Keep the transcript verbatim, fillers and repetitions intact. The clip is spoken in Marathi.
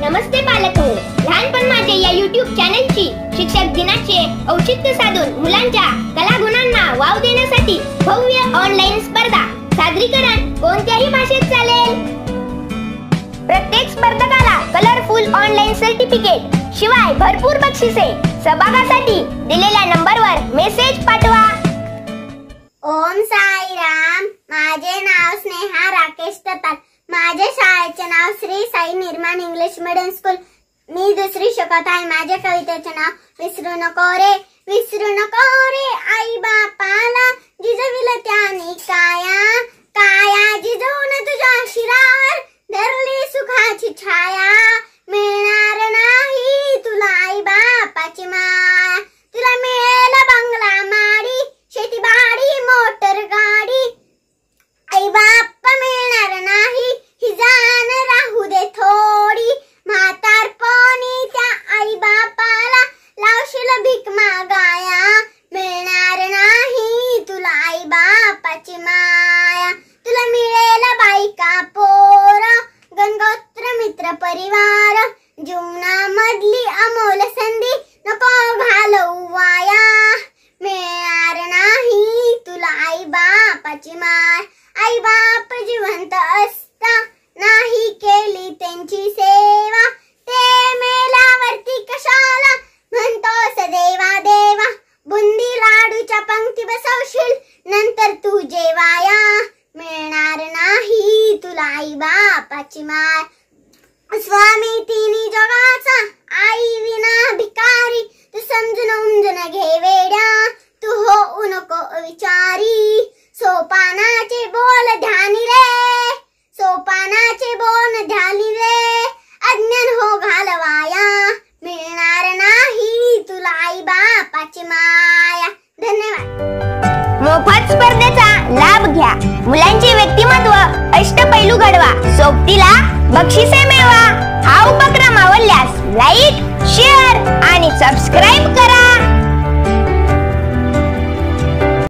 नमस्ते पालक हो. लहानपण माझे या यूट्यूब चॅनलची शिक्षक दिनाचे औचित्य साधून मुलांच्या कलागुणांना वाव देण्यासाठी भव्य ऑनलाईन स्पर्धा. सादरीकरण कोणत्याही भाषेत चालेल. प्रत्येक स्पर्धकाला कलरफुल ऑनलाईन सर्टिफिकेट शिवाय भरपूर बक्षिसे. सहभागासाठी दिलेल्या नंबरवर मेसेज पाठवा. ओम साईराम. माझे नाव स्नेहा राकेश ततार. माझे शाळेचे नाव श्री साई निर्माण इंग्लिश मीडियम स्कूल. मी दुसरी शिकत आहे. माझे कवितेचे नाव विसरू नको रे विसरू नको रे आई बापाला जिजविल त्यानी काया काया जिजवून तुझ्या शिरावर धरली सुखाची छाया. मिळणार नाही तुला आई बापाची माया. तुला मिळेल बंगला माडी शेती बाडी मोटर गाडी. आई बाप मिळणार नाही ही जाण राहू दे थोडी. म्हातारपणी त्या आई बापाला लावशील भीक मागाया. मिळणार नाही तुला आई बापाची माया. तुला मिळेल बायका पोर गणगोत्र मित्र परिवार. जीवनामधली अमोल संधी नको घालवू वाया. मिळणार नाही तुला आई बापाची माय. आई बाप जिवंत असता नाही केली त्यांची सेवा. ते मेल्यावरती कशाला म्हणतोस देवा देवा. बुंदी लाडूच्या पंक्ती बसवशील नंतर तू जेवाया. मिळणार नाही तुला आई बापाची माय. स्वामी तिन्ही जगाचा आई विना भिकारी. तू समजून उमजून घे वेड्या तू होऊ नको विचारी. सोपानाचे बोल ध्यानी रे सोपानाचे बोल ध्यानी रे. अज्ञान हो घालवाया. मिळणार नाही तुला आई बापाची माया. धन्यवाद. मोफत स्पर्धेचा लाभ घ्या. मुलांचे व्यक्तिमत्व अष्टपैलू घडवा. सोबतीला बक्षिसे मिळवा. हा उपक्रम